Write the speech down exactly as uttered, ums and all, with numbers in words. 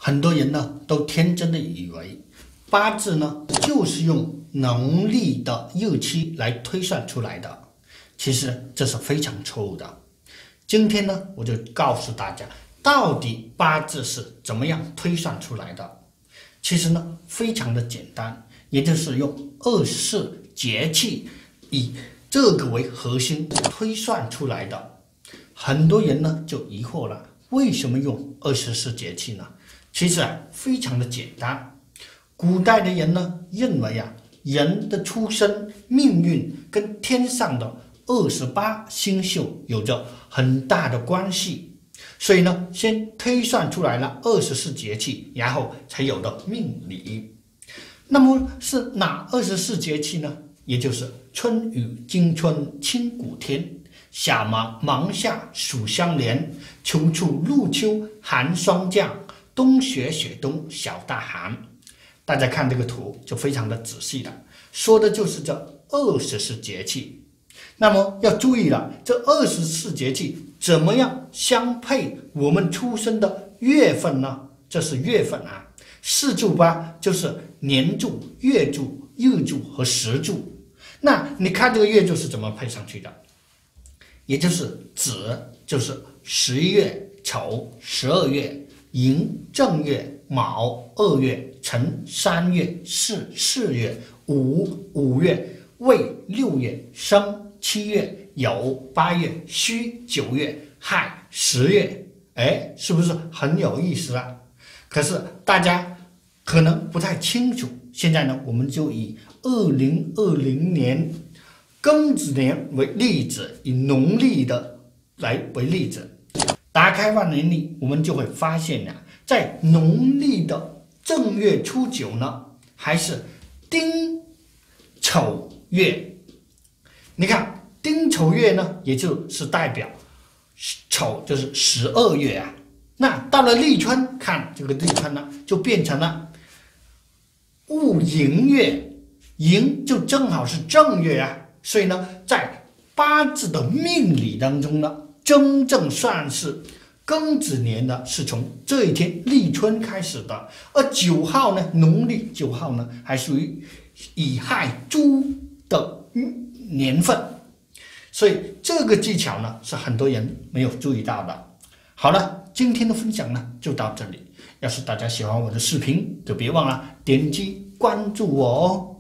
很多人呢都天真的以为八字呢就是用农历的日期来推算出来的，其实这是非常错误的。今天呢，我就告诉大家，到底八字是怎么样推算出来的。其实呢，非常的简单，也就是用二十四节气以这个为核心推算出来的。很多人呢就疑惑了，为什么用二十四节气呢？其实啊，非常的简单。古代的人呢认为啊，人的出生命运跟天上的二十八星宿有着很大的关系，所以呢，先推算出来了二十四节气，然后才有了命理。那么是哪二十四节气呢？也就是春雨惊春清谷天，夏忙忙夏暑相连，秋处入秋寒霜降，冬雪雪冬小大寒。大家看这个图就非常的仔细了，说的就是这二十四节气。那么要注意了，这二十四节气怎么样相配我们出生的月份呢？这是月份啊，四柱八就是年柱、月柱、日柱和时柱。那你看这个月柱是怎么配上去的？也就是子就是十一月、丑十二月、寅正月、卯二月、辰三月、巳四月、午五月、未六月、申七月、酉八月、戌九月、亥十月。哎，是不是很有意思啊？可是大家可能不太清楚。现在呢，我们就以二零二零年庚子年为例子，以农历的来为例子，打开万年历，我们就会发现呀、啊，在农历的正月初九呢，还是丁丑月。你看丁丑月呢，也就是代表丑就是十二月啊。那到了立春，看这个立春呢，就变成了戊寅月，寅就正好是正月啊。所以呢，在八字的命理当中呢，真正算是庚子年的是从这一天立春开始的，而九号呢，农历九号呢，还属于乙亥猪的年份，所以这个技巧呢，是很多人没有注意到的。好了，今天的分享呢就到这里。要是大家喜欢我的视频，就别忘了点击关注我哦。